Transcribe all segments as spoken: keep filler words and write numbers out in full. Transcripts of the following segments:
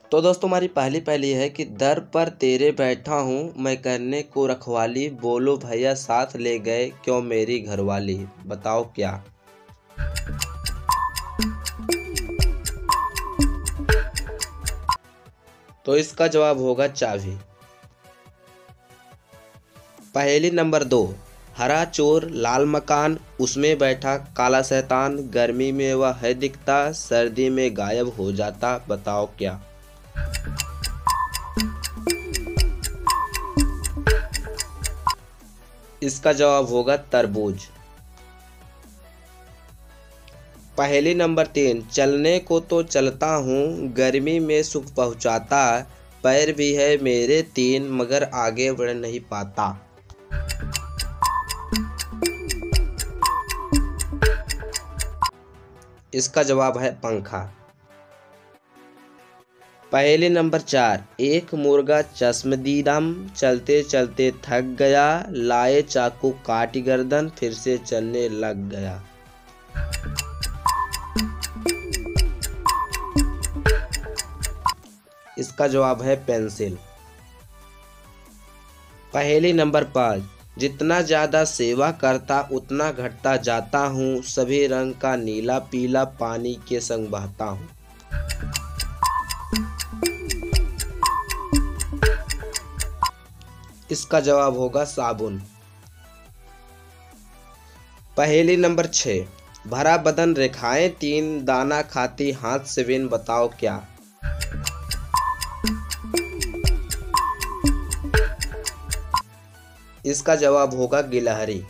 तो दोस्तों हमारी पहली पहली है कि दर पर तेरे बैठा हूँ मैं करने को रखवाली, बोलो भैया साथ ले गए क्यों मेरी घरवाली, बताओ क्या। तो इसका जवाब होगा चाबी। पहेली नंबर दो, हरा चोर लाल मकान, उसमें बैठा काला शैतान, गर्मी में वह है दिखता, सर्दी में गायब हो जाता, बताओ क्या। इसका जवाब होगा तरबूज। पहेली नंबर तीन, चलने को तो चलता हूँ, गर्मी में सुख पहुँचाता, पैर भी है मेरे तीन मगर आगे बढ़ नहीं पाता। इसका जवाब है पंखा। पहेली नंबर चार, एक मुर्गा चश्मदीदम, चलते चलते थक गया, लाए चाकू काट गर्दन, फिर से चलने लग गया। इसका जवाब है पेंसिल। पहेली नंबर पाँच, जितना ज्यादा सेवा करता उतना घटता जाता हूँ, सभी रंग का नीला पीला पानी के संग बहता हूँ। इसका जवाब होगा साबुन। पहेली नंबर छः, भरा बदन रेखाएं तीन, दाना खाती हाथ से बिन, बताओ क्या। इसका जवाब होगा गिलहरी।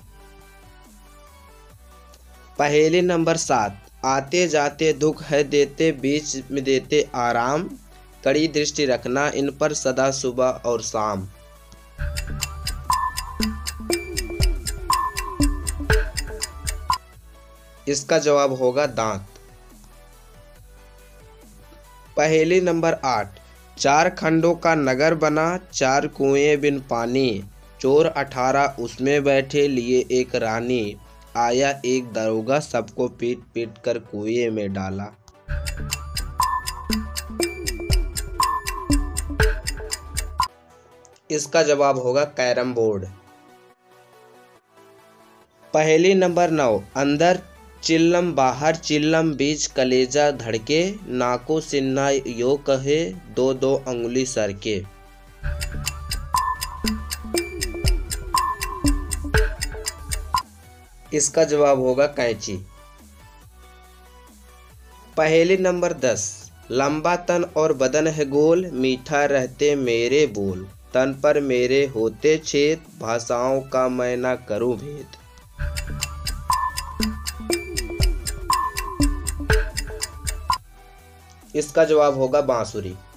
पहेली नंबर सात, आते जाते दुख है देते, बीच में देते आराम, कड़ी दृष्टि रखना इन पर सदा सुबह और शाम। इसका जवाब होगा दांत। पहेली नंबर आठ, चार खंडों का नगर बना, चार कुएं बिन पानी, चोर अठारह उसमें बैठे लिए एक रानी, आया एक दरोगा सबको पीट पीट कर कुएं में डाला। इसका जवाब होगा कैरम बोर्ड। पहेली नंबर नौ, अंदर चिल्लम बाहर चिल्लम, बीच कलेजा धड़के, नाको सिन्हा यो कहे, दो दो अंगुली सरके। इसका जवाब होगा कैंची। पहेली नंबर दस, लंबा तन और बदन है गोल, मीठा रहते मेरे बोल, तन पर मेरे होते छेद, भाषाओं का मैं ना करूं भेद। इसका जवाब होगा बांसुरी।